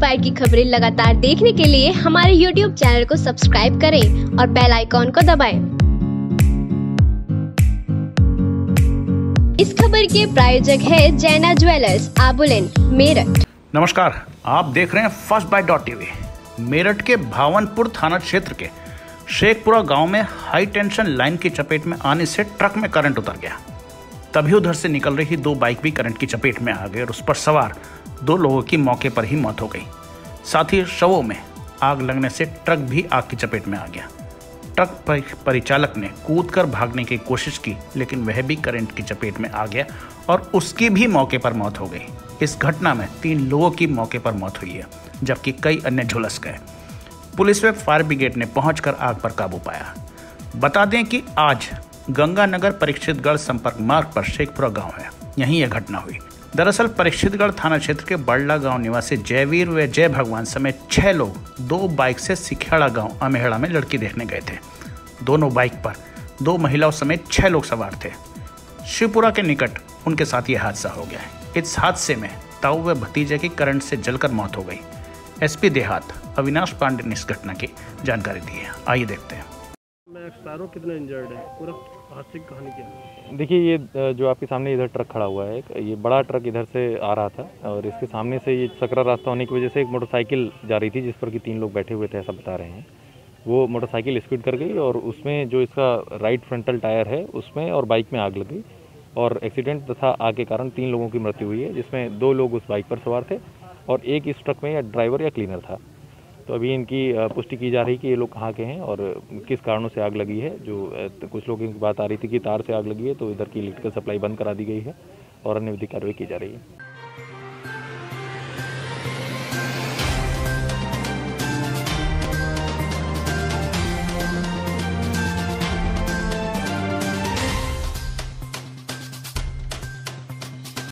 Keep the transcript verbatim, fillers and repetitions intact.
Bite की खबरें लगातार देखने के लिए हमारे यूट्यूब चैनल को सब्सक्राइब करें और बेल आइकॉन को दबाएं। इस खबर के प्रायोजक है जैना ज्वेलर्स, आबुलेन, मेरठ। नमस्कार, आप देख रहे हैं first bite dot TV. Meerut के भावनपुर थाना क्षेत्र के शेखपुरा गांव में हाई टेंशन लाइन की चपेट में आने से ट्रक में करंट उतर गया। तभी उधर से निकल रही दो बाइक भी करंट की चपेट में आ गई और उस पर सवार दो लोगों की मौके पर ही मौत हो गई। साथ ही शवों में आग लगने से ट्रक भी आग की चपेट में आ गया। ट्रक परिचालक ने कूदकर भागने की कोशिश की, लेकिन वह भी करंट की चपेट में आ गया और उसकी भी मौके पर मौत हो गई। इस घटना में तीन लोगों की मौके पर मौत हुई है, जबकि कई अन्य झुलस गए। पुलिस व फायर ब्रिगेड ने पहुंचकर आग पर काबू पाया। बता दें कि आज गंगानगर परीक्षितगढ़ संपर्क मार्ग पर शेखपुरा गांव है, यहीं यह घटना हुई। दरअसल परीक्षितगढ़ थाना क्षेत्र के बड़ला गांव निवासी जयवीर व जय भगवान समेत छह लोग दो बाइक से सिखेड़ा गांव अमेहड़ा में लड़की देखने गए थे। दोनों बाइक पर दो महिलाओं समेत छह लोग सवार थे। शिवपुरा के निकट उनके साथ यह हादसा हो गया। इस हादसे में ताऊ व भतीजे की करंट से जलकर मौत हो गई। एसपी देहात अविनाश पांडे ने इस घटना की जानकारी दी है। आइए देखते हैं। मैं कितना इंजर्ड है, पूरा हादसे की कहानी क्या है? देखिए, ये जो आपके सामने इधर ट्रक खड़ा हुआ है, ये बड़ा ट्रक इधर से आ रहा था और इसके सामने से ये सकरा रास्ता होने की वजह से एक मोटरसाइकिल जा रही थी जिस पर कि तीन लोग बैठे हुए थे, ऐसा बता रहे हैं। वो मोटरसाइकिल स्पीड कर गई और उसमें जो इसका राइट फ्रंटल टायर है उसमें और बाइक में आग लग गई और एक्सीडेंट तथा आग के कारण तीन लोगों की मृत्यु हुई है, जिसमें दो लोग उस बाइक पर सवार थे और एक इस ट्रक में या ड्राइवर या क्लीनर था। तो अभी इनकी पुष्टि की जा रही है कि ये लोग कहाँ के हैं और किस कारणों से आग लगी है। जो कुछ लोगों की बात आ रही थी कि तार से आग लगी है, तो इधर की इलेक्ट्रिकल सप्लाई बंद करा दी गई है और अन्य विधिक कार्रवाई की जा रही है।